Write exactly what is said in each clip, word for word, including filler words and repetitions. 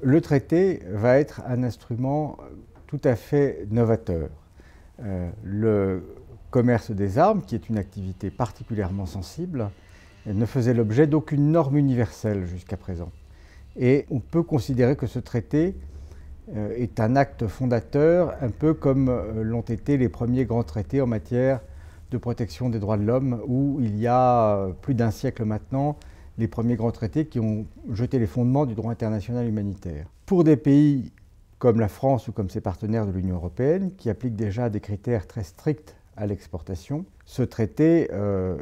Le traité va être un instrument tout à fait novateur. Euh, le commerce des armes, qui est une activité particulièrement sensible, ne faisait l'objet d'aucune norme universelle jusqu'à présent. Et on peut considérer que ce traité euh, est un acte fondateur, un peu comme euh, l'ont été les premiers grands traités en matière de protection des droits de l'homme, où il y a euh, plus d'un siècle maintenant, les premiers grands traités qui ont jeté les fondements du droit international humanitaire. Pour des pays comme la France ou comme ses partenaires de l'Union européenne, qui appliquent déjà des critères très stricts à l'exportation, ce traité euh,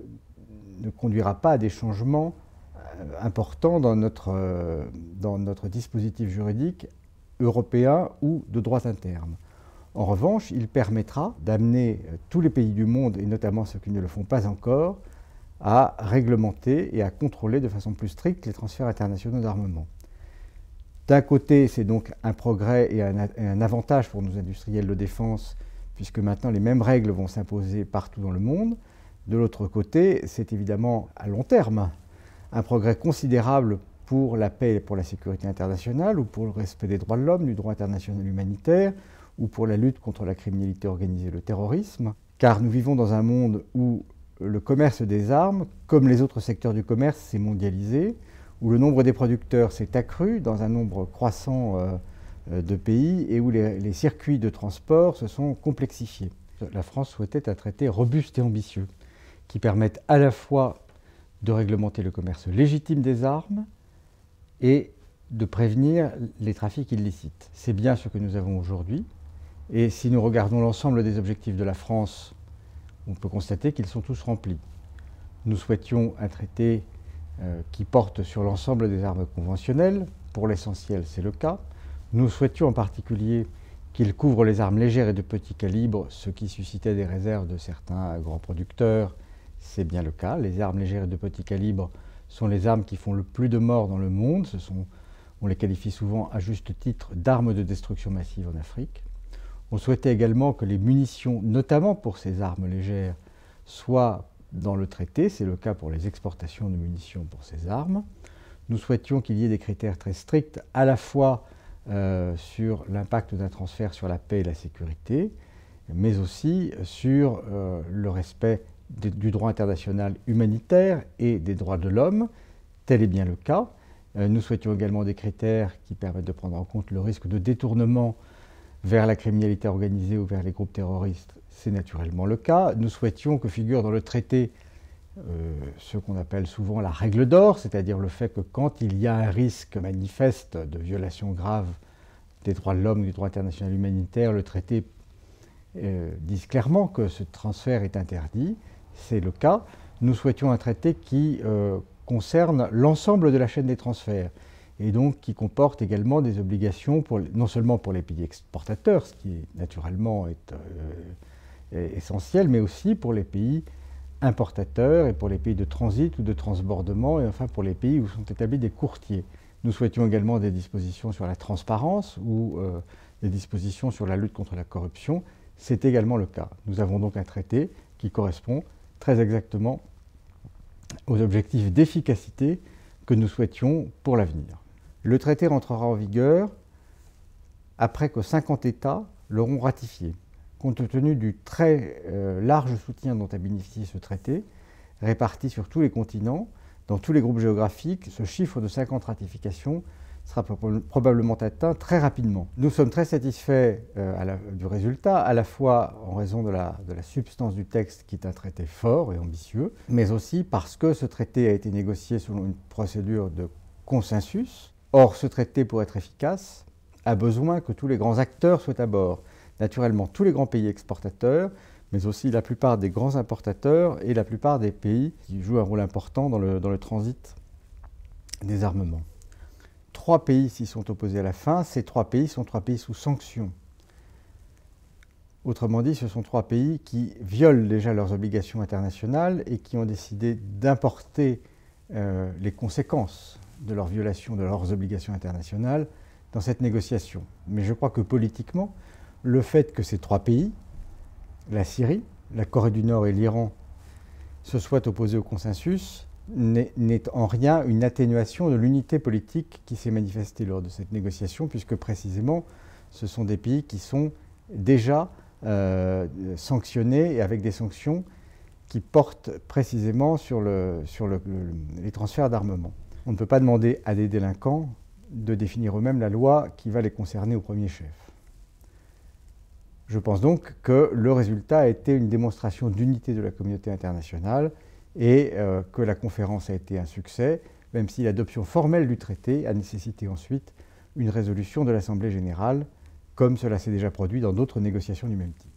ne conduira pas à des changements importants dans notre, euh, dans notre dispositif juridique européen ou de droit interne. En revanche, il permettra d'amener tous les pays du monde, et notamment ceux qui ne le font pas encore, à réglementer et à contrôler de façon plus stricte les transferts internationaux d'armement. D'un côté, c'est donc un progrès et un, et un avantage pour nos industriels de défense, puisque maintenant les mêmes règles vont s'imposer partout dans le monde. De l'autre côté, c'est évidemment à long terme un progrès considérable pour la paix et pour la sécurité internationale, ou pour le respect des droits de l'homme, du droit international humanitaire, ou pour la lutte contre la criminalité organisée et le terrorisme, car nous vivons dans un monde où le commerce des armes, comme les autres secteurs du commerce, s'est mondialisé, où le nombre des producteurs s'est accru dans un nombre croissant euh, de pays et où les, les circuits de transport se sont complexifiés. La France souhaitait un traité robuste et ambitieux qui permette à la fois de réglementer le commerce légitime des armes et de prévenir les trafics illicites. C'est bien ce que nous avons aujourd'hui. Et si nous regardons l'ensemble des objectifs de la France, on peut constater qu'ils sont tous remplis. Nous souhaitions un traité euh, qui porte sur l'ensemble des armes conventionnelles. Pour l'essentiel, c'est le cas. Nous souhaitions en particulier qu'il couvre les armes légères et de petit calibre, ce qui suscitait des réserves de certains grands producteurs. C'est bien le cas. Les armes légères et de petit calibre sont les armes qui font le plus de morts dans le monde. Ce sont, on les qualifie souvent à juste titre d'armes de destruction massive en Afrique. On souhaitait également que les munitions, notamment pour ces armes légères, soient dans le traité. C'est le cas pour les exportations de munitions pour ces armes. Nous souhaitions qu'il y ait des critères très stricts, à la fois euh, sur l'impact d'un transfert sur la paix et la sécurité, mais aussi sur euh, le respect de, du droit international humanitaire et des droits de l'homme. Tel est bien le cas. Euh, nous souhaitions également des critères qui permettent de prendre en compte le risque de détournement vers la criminalité organisée ou vers les groupes terroristes. C'est naturellement le cas. Nous souhaitions que figure dans le traité euh, ce qu'on appelle souvent la règle d'or, c'est-à-dire le fait que quand il y a un risque manifeste de violation grave des droits de l'homme, du droit international humanitaire, le traité euh, dit clairement que ce transfert est interdit. C'est le cas. Nous souhaitions un traité qui euh, concerne l'ensemble de la chaîne des transferts, et donc qui comporte également des obligations, pour, non seulement pour les pays exportateurs, ce qui naturellement est, euh, est essentiel, mais aussi pour les pays importateurs et pour les pays de transit ou de transbordement, et enfin pour les pays où sont établis des courtiers. Nous souhaitions également des dispositions sur la transparence ou euh, des dispositions sur la lutte contre la corruption. C'est également le cas. Nous avons donc un traité qui correspond très exactement aux objectifs d'efficacité que nous souhaitions pour l'avenir. Le traité rentrera en vigueur après que cinquante États l'auront ratifié. Compte tenu du très euh, large soutien dont a bénéficié ce traité, réparti sur tous les continents, dans tous les groupes géographiques, ce chiffre de cinquante ratifications sera probablement atteint très rapidement. Nous sommes très satisfaits euh, à la, du résultat, à la fois en raison de la, de la substance du texte qui est un traité fort et ambitieux, mais aussi parce que ce traité a été négocié selon une procédure de consensus. Or, ce traité, pour être efficace, a besoin que tous les grands acteurs soient à bord. Naturellement, tous les grands pays exportateurs, mais aussi la plupart des grands importateurs et la plupart des pays qui jouent un rôle important dans le, dans le transit des armements. Trois pays s'y sont opposés à la fin. Ces trois pays sont trois pays sous sanctions. Autrement dit, ce sont trois pays qui violent déjà leurs obligations internationales et qui ont décidé d'importer euh, les conséquences de leur violation de leurs obligations internationales dans cette négociation. Mais je crois que politiquement, le fait que ces trois pays, la Syrie, la Corée du Nord et l'Iran, se soient opposés au consensus n'est en rien une atténuation de l'unité politique qui s'est manifestée lors de cette négociation, puisque précisément ce sont des pays qui sont déjà euh, sanctionnés et avec des sanctions qui portent précisément sur, le, sur le, le, les transferts d'armement. On ne peut pas demander à des délinquants de définir eux-mêmes la loi qui va les concerner au premier chef. Je pense donc que le résultat a été une démonstration d'unité de la communauté internationale et euh, que la conférence a été un succès, même si l'adoption formelle du traité a nécessité ensuite une résolution de l'Assemblée générale, comme cela s'est déjà produit dans d'autres négociations du même type.